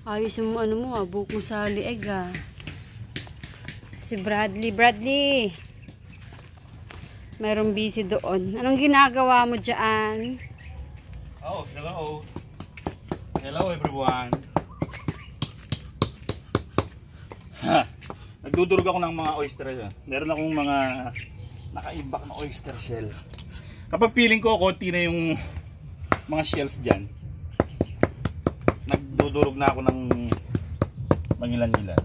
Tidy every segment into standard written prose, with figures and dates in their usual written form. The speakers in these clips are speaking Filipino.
Ayos yung ano mo buhok mo sa lieg Si Bradley. Mayroong busy doon. Anong ginagawa mo dyan? Oh, hello. Hello everyone. Nagdudurog ako ng mga oyster. Meron akong mga naka-imbak na oyster shell. Kapag feeling ko konti na yung mga shells dyan, nagdudurog na ako ng mangilan-ngilan.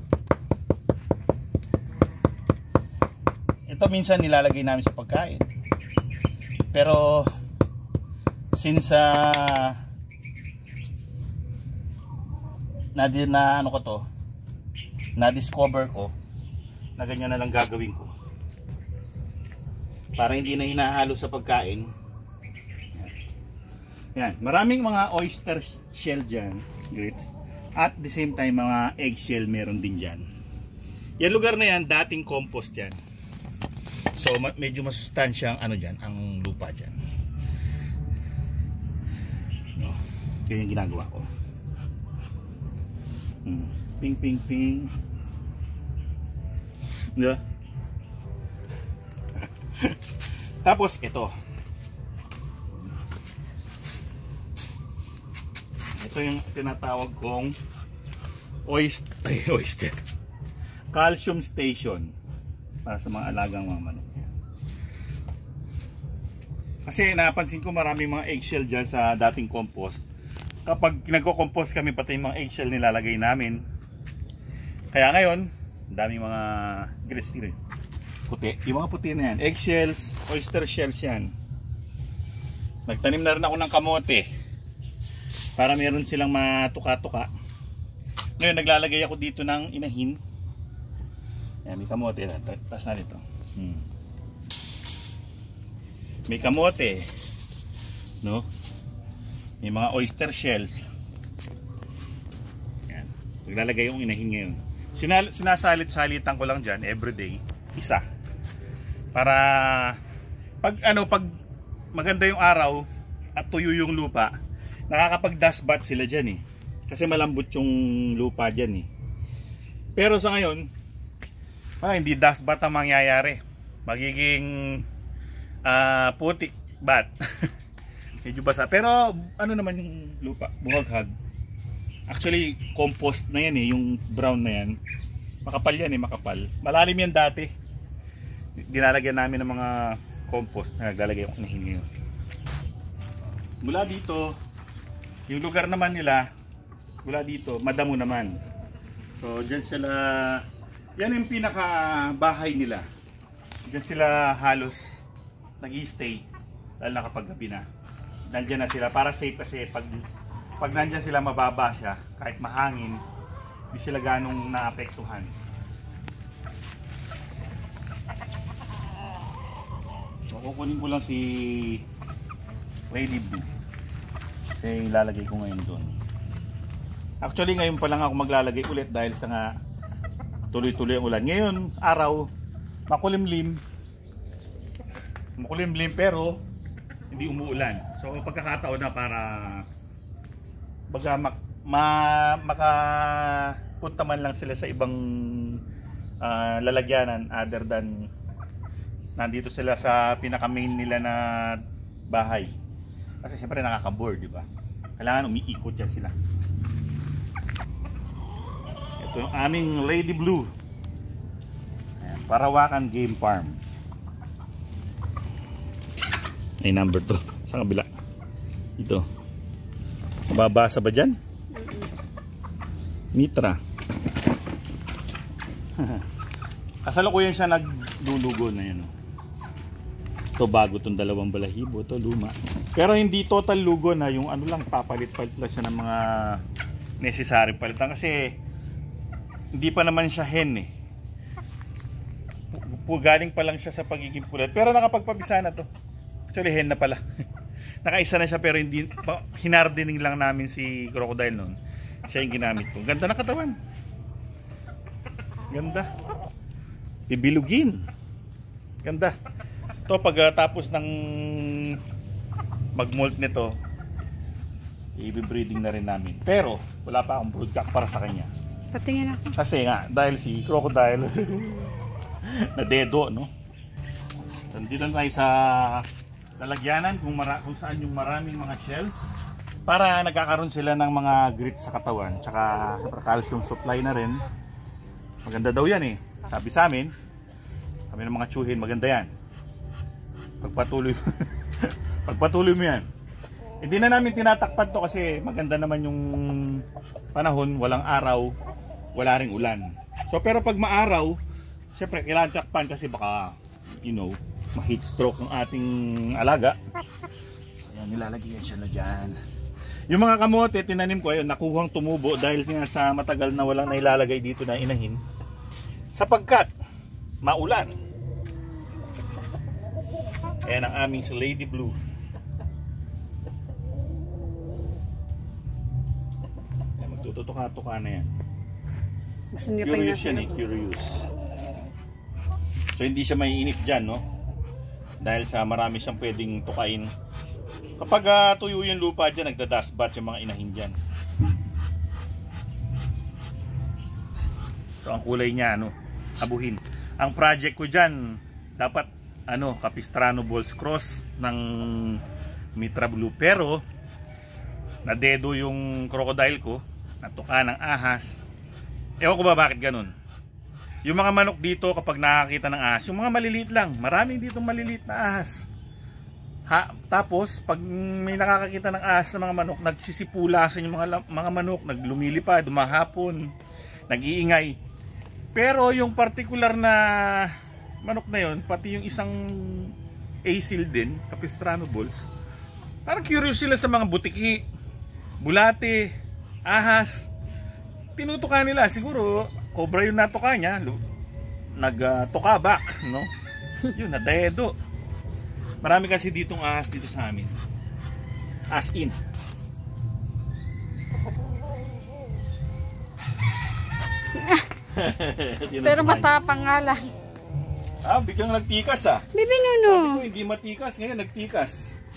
Ito minsan nilalagay namin sa pagkain. Pero since na-discover ko na ganyan na lang gagawin ko para hindi na hinahalo sa pagkain. Yan, maraming mga oyster shell dyan, grits. At the same time mga egg shell meron din dyan. Yan lugar na yan, dating compost dyan. So medyo masustansyang ano dyan, ang lupa dyan. No, ganyan ginagawa ko. Ping ping ping. Diba? Tapos ito. Ito yung tinatawag kong oyster. Calcium station para sa mga alagang mga manok. Kasi napansin ko maraming mga eggshell dyan sa dating compost. Kapag nagko-compost kami, pati yung mga eggshell nilalagay namin. Kaya ngayon, daming mga grits puti. Yung mga puti na yan, eggshells, oyster shells yan. Nagtanim na rin ako ng kamote para meron silang matuka-tuka. Ngayon naglalagay ako dito ng inahin. Yan, may kamote. Taas na dito. May kamote, no? May mga oyster shells. Yan. Naglalagay yung inahin ngayon. Sinasalit-salitan ko lang dyan everyday, isa. Para pag maganda yung araw at tuyo yung lupa, nakakapag dust bath sila dyan kasi malambot yung lupa dyan Pero sa ngayon, hindi dust bath ang mangyayari. Magiging putik bath. Medyo basa. Pero ano naman yung lupa? Buhaghag. Actually, compost na yan yung brown na yan. Makapal yan makapal. Malalim yan dati. Dinalagyan namin ng mga compost na naglalagay ako ng ngayon. Mula dito, yung lugar naman nila, mula dito, madamo naman. So, dyan sila, yan yung pinaka bahay nila. Dyan sila halos nag-i-stay dahil nakapag gabi na. Nandyan na sila para safe kasi pag nandyan sila mababa siya, kahit mahangin, hindi sila ganong naapektuhan. So, kukunin ko lang si Lady Blue. Kasi ilalagay ko ngayon doon. Actually ngayon pa lang ako maglalagay ulit dahil sa nga tuloy-tuloy ang ulan. Ngayon, araw, makulimlim pero hindi umuulan. So pagkakataon na para baga makapunta man lang sila sa ibang lalagyanan other than nandito sila sa pinaka main nila na bahay. Kasi siyempre nakaka-board, di ba? Kailangan umiikot yan sila. Ito yung aming Lady Blue. Ayan, Parawakan Game Farm. Ay, number 2 sa kabila. Ito. Mababasa ba dyan? Mitra. Kasalukuyan siya naglulugo na yun. Ito bago itong dalawang balahibo. Ito luma. Pero hindi total lugo na yung ano lang, papalit-palit lang siya ng mga necessary palitan. Kasi hindi pa naman siya hen galing pa lang siya sa pagiging pulat. Pero nakapagpabisa na to. Actually hen na pala. Nakaisa na siya pero hindi, hinardening lang namin si crocodile noon. Siya yung ginamit ko. Ganda na katawan. Ganda. Bibilugin. Ganda. Ito pagkatapos ng mag-molt nito, i-breeding na rin namin. Pero wala pa akong broodcock para sa kanya. Patingin ako. Kasi nga, dahil si crocodile na dedo, no? So, dito na tayo sa lalagyanan kung saan yung maraming mga shells para nagkakaroon sila ng mga grits sa katawan. Tsaka calcium supply na rin. Maganda daw yan eh. Sabi sa amin, kami ng mga tsuhin, maganda yan. Pagpatuloy mo yan. Hindi na namin tinatakpan to kasi maganda naman yung panahon, walang araw, wala ring ulan. So pero pag maaraw, syempre kailangan takpan kasi baka, you know, ma-heat stroke ang ating alaga. So yan, nilalagyan siya na dyan. Yung mga kamote, tinanim ko, ayun, nakuhang tumubo dahil nga sa matagal na walang nailalagay dito na inahin. Sapagkat maulan. Ayan ang aming si Lady Blue. Ayan, magtututuka-tuka na yan. Gusto niya pa Curious yan eh, curious. So hindi siya maiinip dyan, no? Dahil sa marami siyang pwedeng tukain. Kapag tuyo yung lupa dyan, nagda-dust bath yung mga inahin dyan. So ang kulay niya, ano, abuhin. Ang project ko dyan, dapat, ano, Capistrano Balls Cross ng Mitra Blue. Pero, nadedo yung crocodile ko, natuka ng ahas. Ewan ko ba bakit ganun. Yung mga manok dito kapag nakakita ng ahas, yung mga maliliit lang, maraming dito maliliit na ahas. Tapos pag may nakakakita ng ahas na mga manok, nagsisipulasan yung mga manok, naglumilipad, dumahapon, nag-iingay. Pero yung particular na manok na yon, pati yung isang asil din, Capistrano Balls, parang curious sila sa mga butiki, bulate, ahas. Tinutuka nila, siguro cobra yung natuka niya, nagtuka back, no? Yun, nadedo. Marami kasi ditong ahas dito sa amin. As in. Pero matapang nga lang. Biglang nagtikas ah. Bibi Nuno. Sabi ko hindi matikas, ngayon nagtikas.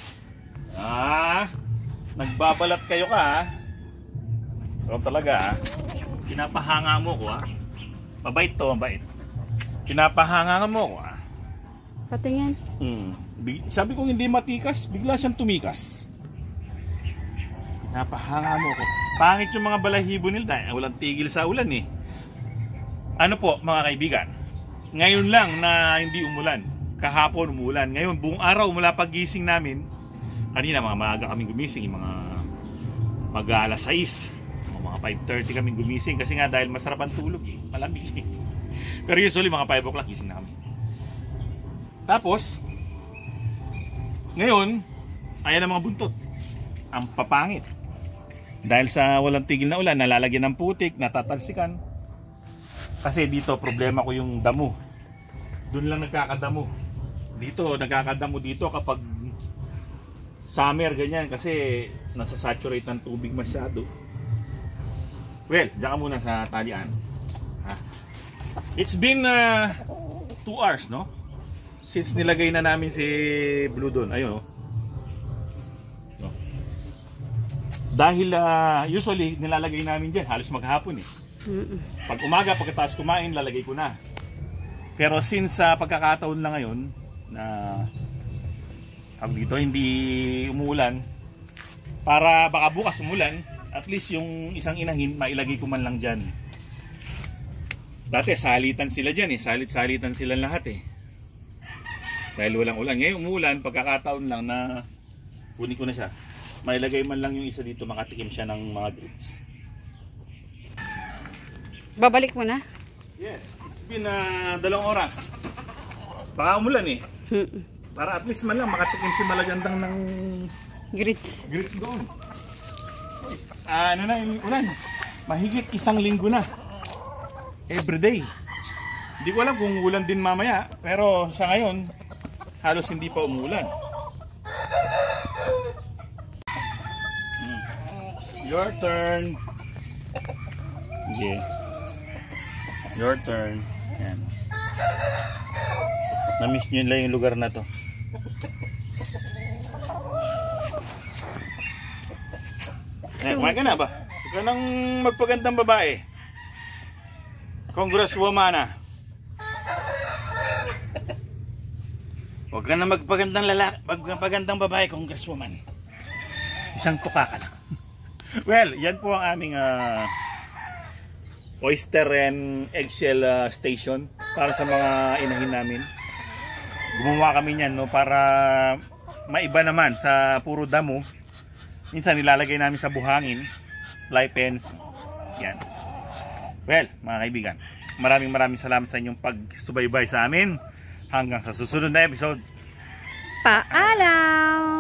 Nagbabalat kayo ka ah. Pero talaga ah. Pinapahanga mo ko ah. Mabait to, mabait. Pinapahanga mo ko ah. Patingin. Sabi ko hindi matikas, bigla siyang tumikas. Pinapahanga mo ko. Pangit yung mga balahibo nila dahil walang tigil sa ulan eh. Ano po mga kaibigan? Ngayon lang na hindi umulan. Kahapon umulan. Ngayon buong araw mula pagising namin. Kanina mga maaga kaming gumising, yung mga mag-alas 6. Mga 5:30 kaming gumising kasi nga dahil masarap ang tulog eh. Malamig eh. Pero usually mga 5 o'clock gising na kami. Tapos ngayon ayan ang mga buntot. Ang papangit. Dahil sa walang tigil na ulan, nalalagyan ng putik, natatalsikan. Kasi dito problema ko yung damo. Doon lang nagkakadamo. Dito nagkakadamo dito kapag summer ganyan kasi nasa-saturate ng tubig masyado. Well, diyan ka muna sa talian. It's been 2 hours, no? Since nilagay na namin si Blue doon. Ayun, no? Dahil usually nilalagay namin diyan halos maghapon eh. Pag umaga pagkatapos kumain lalagay ko na. Pero since pagkakataon lang ngayon na dito hindi umuulan, para baka bukas umulan, at least yung isang inahin mailagay ko man lang diyan. Dati salitan sila diyan eh, salit-salitan sila lahat eh. Dahil walang ulan. Ngayon umuulan, pagkakataon lang na kunin ko na siya. Mailagay man lang yung isa dito, makatikim siya ng mga grits. Babalik mo na? Yes, it's been 2 oras. Baka umulan eh. Para at least man lang makatikim si Malagandang ng Grits. grits doon. Ano na yung ulan? Mahigit 1 linggo na. Everyday. Hindi ko alam kung ulan din mamaya. Pero sa ngayon, halos hindi pa umulan. Your turn. Okay. Your turn. Yan. Na-miss nyo lang yung lugar na to. Kumain ka na ba? Ikaw nang magpagandang babae. Congresswoman na. Huwag ka na magpagandang babae, Congresswoman. Isang tuka ka lang. Well, yan po ang aming oyster and eggshell station para sa mga inahin namin. Gumawa kami niyan, no, para maiba naman sa puro damo. Minsan nilalagay namin sa buhangin, live pens. Yan. Well, mga kaibigan, maraming salamat sa inyong pagsubaybay sa amin. Hanggang sa susunod na episode. Paalam!